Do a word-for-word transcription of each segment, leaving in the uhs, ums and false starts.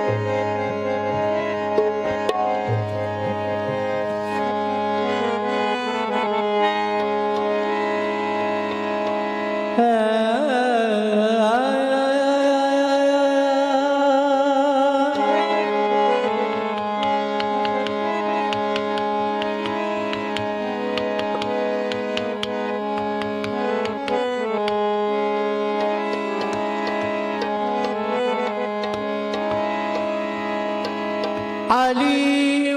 अली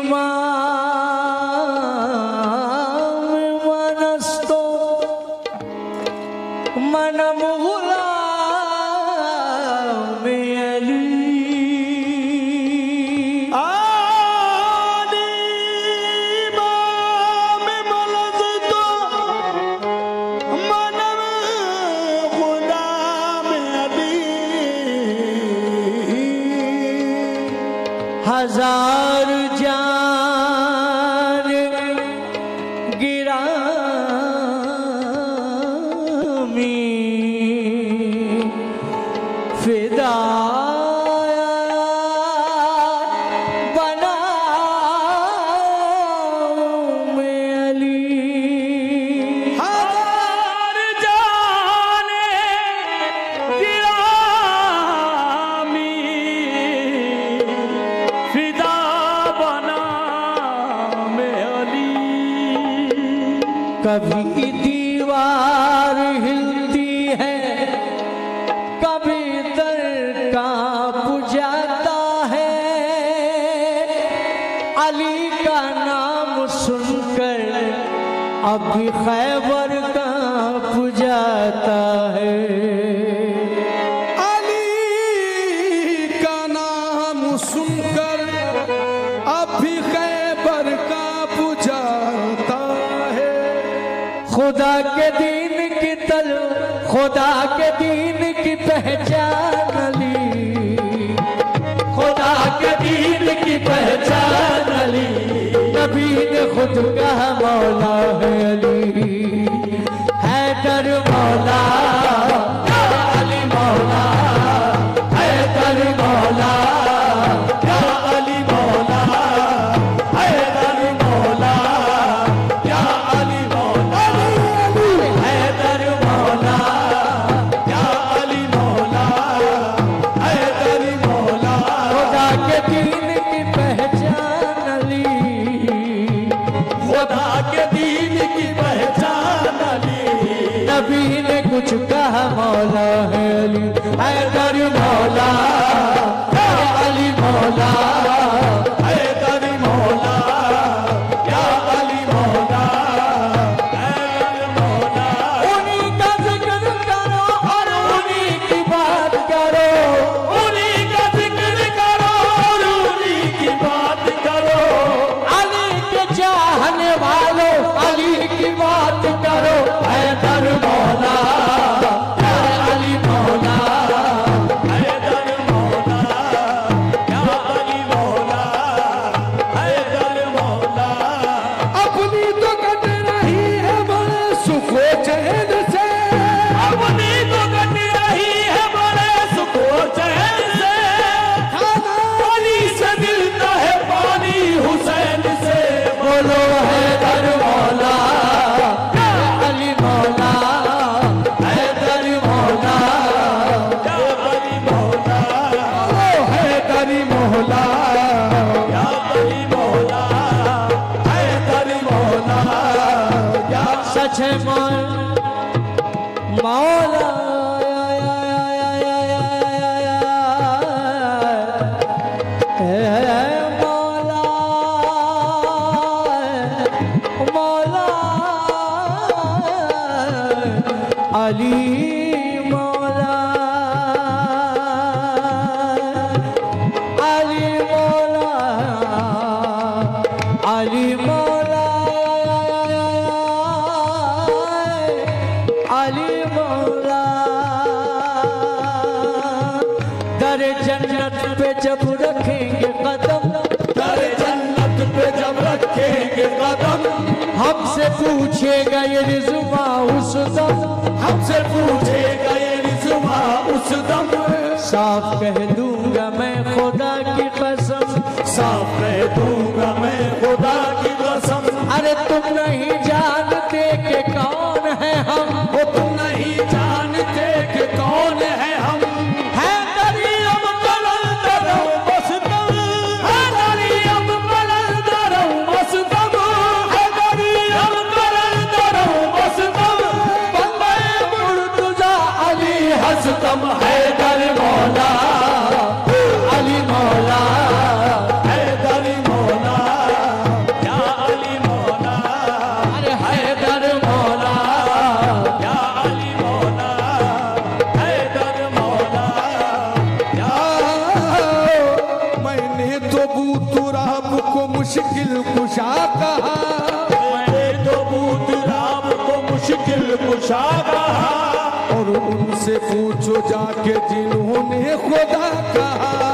माम मनस्तो मनम गुलाम अली आली माम मनस्तो मनम गुलाम अली हजार जान गिरामी फिदा बना में अली हजार जान गिरामी फिदा बना में अली। कभी दीवार हिलती है, कभी दर कांप जाता है, अली का नाम सुनकर अब भी खैबर कांप जाता है। अली का नाम सुनकर अब भी खैबर का पुजाता है। खुदा के दीन की तल खुदा के दीन की पहचान अली, खुदा के दीन की पहचान अली, नबी ने खुद कहा मौला है अली, हैदर मौला या अली मौला, हैदर मौला या अली मौला, हैदर मौला या अली मौला, हैदर मौला या अली मौला, हैदर मौला। खुदा के दीन की पहचान अली, खुदा के दीन की पहचान अली, नबी ने कुछ कहा मौला है अली, हैदर मौला या अली मौला, हैदर मौला या अली मौला, हैदर मौला। उन्हीं का जिक्र करो और उन्हीं की बात करो, उन्हीं का जिक्र करो और उन्हीं की बात करो। अली के चाहने वालों अली की बात करो, हैदर मौला या अली मौला, हैदर मौला या अली मौला, हैदर मौला। अपनी तो कट रही है बड़े सुखो चैन से, अपनी तो कट रही है बड़े सुखो चैन से। अली से मिलता है पानी हुसैन से। बोलो हैदर मौला या अली मौला, हैदर मौला या अली मौला, बोलो हैदर मौला। या अली मौला, हैदर मौला या सच है मौला मौला है मौला मौला अली मौला अली मौला अली मौला अली मौला। दर जन्नत पे जब रखेंगे कदम, दर जन्नत पे जब रखेंगे कदम, हमसे पूछेगा ये रिज़्वा उस दम, हमसे पूछेगा ये रिज़्वा जुबा उस दम साफ कह दूंगा मैं खुदा की कसम, साफ कह दूंगा मैं खुदा की कसम। अरे तुम नहीं जानते कि कौन है हम, वो तुम नहीं जानते कि कौन है हम। है दरी अब कलंदरों बस तुम, है दरी अब कलंदरों बस तुम, है दरी अब कलंदरों बस तुम। बंदे मुर्तजा अली हसतम हैदर मौला, अली मौला, हैदर मौला, या अली मौला, अरे हैदर मौला, या अली मौला, हैदर मौला, या। मैंने तो बूतुराब को मुश्किल कुशा कहा, मैंने तो बूतराब को मुश्किल कुशा कहा, और उनसे पूछो जाके जिन्होंने खुदा कहा।